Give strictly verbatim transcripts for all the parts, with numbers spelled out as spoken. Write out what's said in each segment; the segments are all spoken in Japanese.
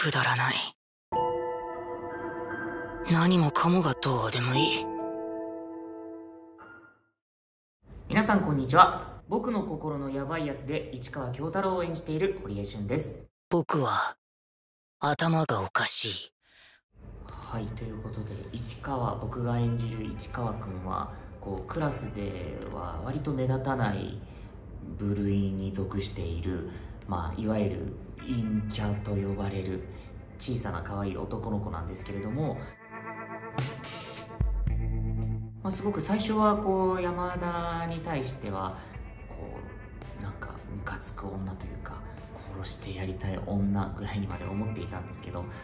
くだらない。何もかもがどうでもいい。 皆さんこんにちは。僕の心のヤバいやつで市川京太郎を演じている堀江俊です。 僕は頭がおかしい。 はい、ということで市川僕が演じる市川くんはこうクラスでは割と目立たない部類に属している、まあ、いわゆる陰キャと呼ばれる小さな可愛い男の子なんですけれども、まあ、すごく最初はこう山田に対してはこうなんかムカつく女というか殺してやりたい女ぐらいにまで思っていたんですけど、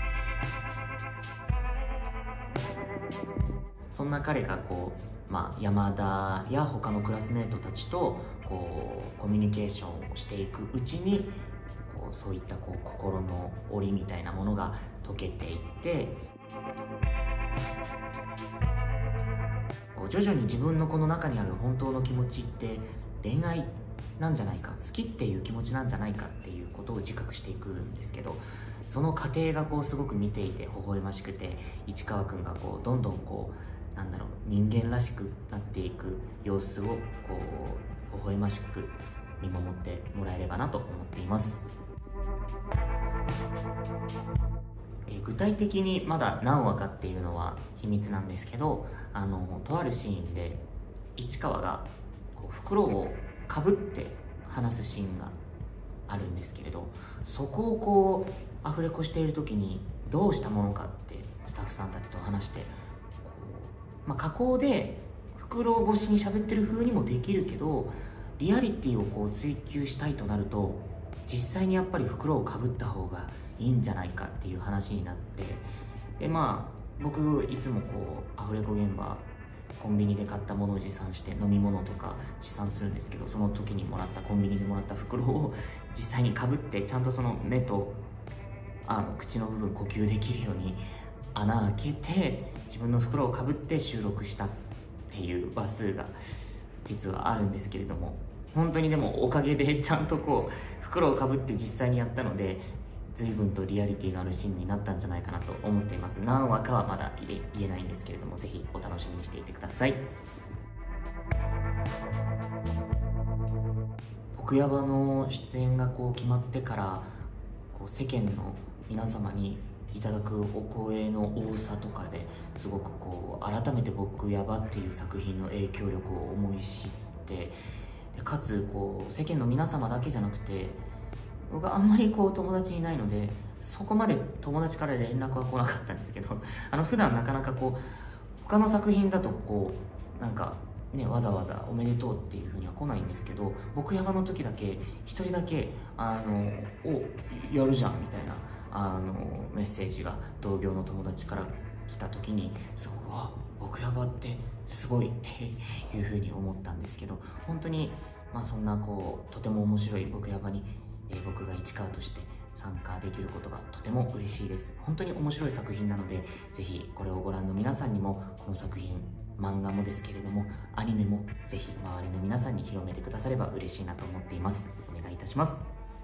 そんな彼がこう、まあ、山田や他のクラスメートたちとこうコミュニケーションをしていくうちにこうそういったこう心の檻みたいなものが解けていってこう徐々に自分のこの中にある本当の気持ちって恋愛なんじゃないか、好きっていう気持ちなんじゃないかっていうことを自覚していくんですけど、その過程がこうすごく見ていて微笑ましくて、市川くんがこうどんどんこうなんだろう人間らしくなっていく様子をこう微笑ましく見守ってもらえればなと思っています。え具体的にまだ何話かっていうのは秘密なんですけど、あのとあるシーンで市川がこう袋をかぶって話すシーンがあるんですけれど、そこをこうアフレコしている時にどうしたものかってスタッフさんたちと話して、まあ、加工で袋越しに喋ってる風にもできるけどリアリティをこう追求したいとなると実際にやっぱり袋をかぶった方がいいんじゃないかっていう話になって、でまあ僕いつもこうアフレコ現場コンビニで買ったものを持参して飲み物とか持参するんですけど、その時にもらったコンビニでもらった袋を実際にかぶってちゃんとその目とあの口の部分呼吸できるように穴開けて自分の袋をかぶって収録したっていう話数が実はあるんですけれども、本当にでもおかげでちゃんとこう袋をかぶって実際にやったので随分とリアリティのあるシーンになったんじゃないかなと思っています。何話かはまだ言えないんですけれども、ぜひお楽しみにしていてください。僕ヤバの出演がこう決まってからこう世間の皆様にいただくお声の多さとかですごくこう改めて僕ヤバっていう作品の影響力を思い知って、でかつこう世間の皆様だけじゃなくて僕はあんまりこう友達いないのでそこまで友達から連絡は来なかったんですけど、あの普段なかなかこう他の作品だとこうなんかねわざわざおめでとうっていうふうには来ないんですけど、僕ヤバの時だけ一人だけあのおやるじゃんみたいなあのメッセージが同業の友達から来た時にすごくあ僕ヤバってすごいっていうふうに思ったんですけど、本当にまあそんなこうとても面白い僕ヤバにえー、僕が市川として参加できることがとても嬉しいです。本当に面白い作品なのでぜひこれをご覧の皆さんにもこの作品漫画もですけれどもアニメもぜひ周りの皆さんに広めてくだされば嬉しいなと思っています。お願いいたします。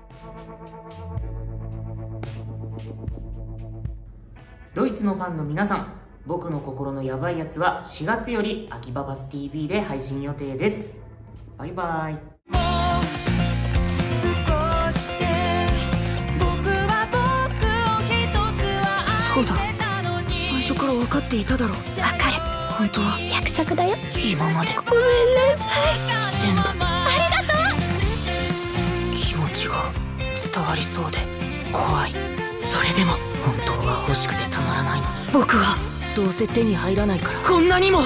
ドイツのファンの皆さん、僕の心のヤバいやつはしがつより秋葉バス ティーブイ で配信予定です。バイバイ。 そうだ、最初から分かっていただろう。 分かる。 本当は約束だよ。 今までごめんなさい。 全部ありがとう。 気持ちが伝わりそうで怖い。それでも本当は欲しくてたまらないの。僕はどうせ手に入らないからこんなにも。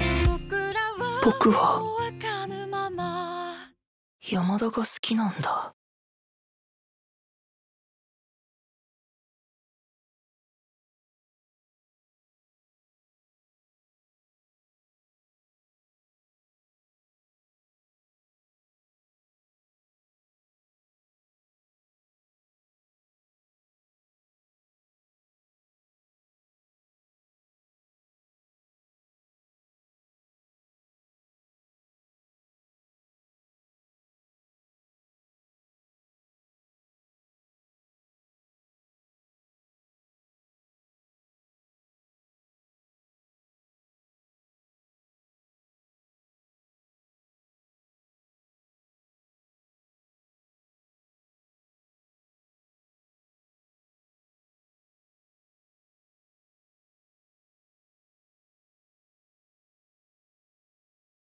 僕は山田が好きなんだ。